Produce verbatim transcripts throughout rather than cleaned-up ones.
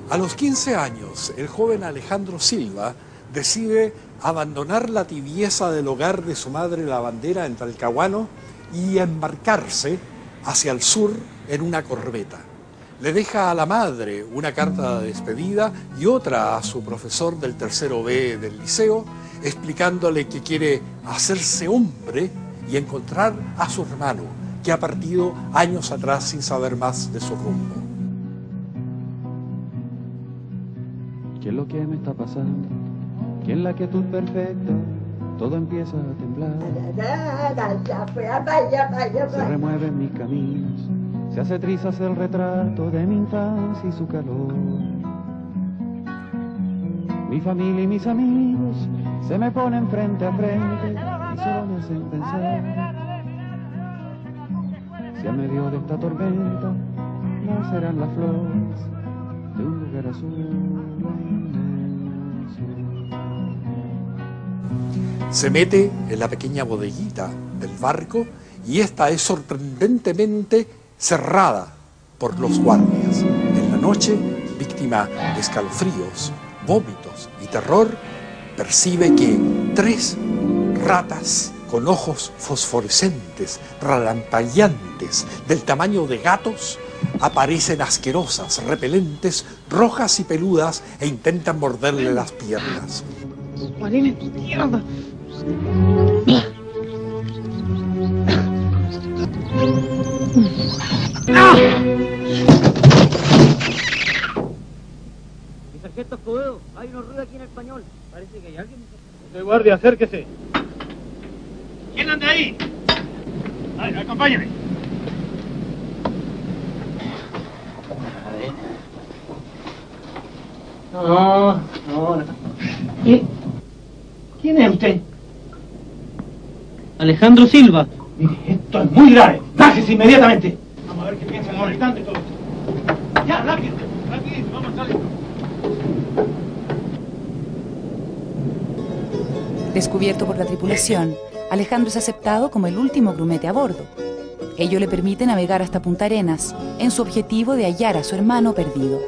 A los quince años, el joven Alejandro Silva decide abandonar la tibieza del hogar de su madre lavandera en Talcahuano y embarcarse hacia el sur en una corbeta. Le deja a la madre una carta de despedida y otra a su profesor del tercero B del liceo, explicándole que quiere hacerse hombre y encontrar a su hermano, que ha partido años atrás sin saber más de su rumbo. ¿Qué es lo que me está pasando? Que en la quietud perfecta todo empieza a temblar. Se remueven mis caminos, se hace trizas el retrato de mi infancia y su calor. Mi familia y mis amigos se me ponen frente a frente y solo me hacen pensar. Si a medio de esta tormenta nacerán las flores de un lugar azul. Se mete en la pequeña bodeguita del barco y esta es sorprendentemente cerrada por los guardias. En la noche, víctima de escalofríos, vómitos y terror, percibe que tres ratas con ojos fosforescentes, relampagueantes, del tamaño de gatos, aparecen asquerosas, repelentes, rojas y peludas e intentan morderle las piernas. ¡Marina, tu mierda! ¡Ah! Mi sargento Escobedo, hay unos ruidos aquí en el Español. Parece que hay alguien. Soy guardia, acérquese. ¿Quién anda ahí? Ay, acompáñame. No, no, no. ¿Qué? ¿Quién es usted? Alejandro Silva. Mire, esto es muy grave. Bájese inmediatamente. Vamos a ver qué piensa el fabricante y todo esto. Ya, rápido, rápido, vamos a salir. Descubierto por la tripulación, Alejandro es aceptado como el último grumete a bordo. Ello le permite navegar hasta Punta Arenas, en su objetivo de hallar a su hermano perdido.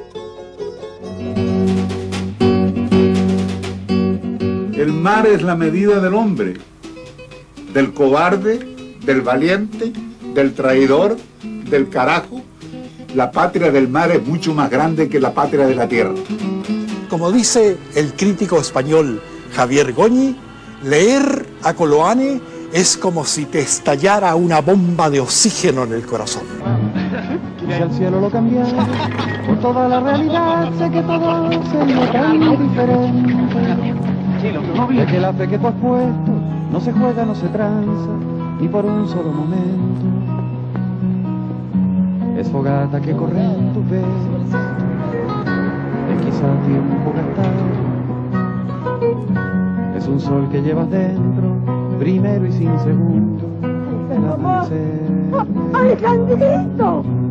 El mar es la medida del hombre, del cobarde, del valiente, del traidor, del carajo. La patria del mar es mucho más grande que la patria de la tierra. Como dice el crítico español Javier Goñi, leer a Coloane es como si te estallara una bomba de oxígeno en el corazón. Y si al cielo lo cambiara por toda la realidad, sé que todo sería tan diferente. De que la fe que tú has puesto no se juega, no se tranza, ni por un solo momento. Es fogata que corre en tus venas, es quizá tiempo gastado. Es un sol que llevas dentro, primero y sin segundo, el amanecer. ¡Alejandrito!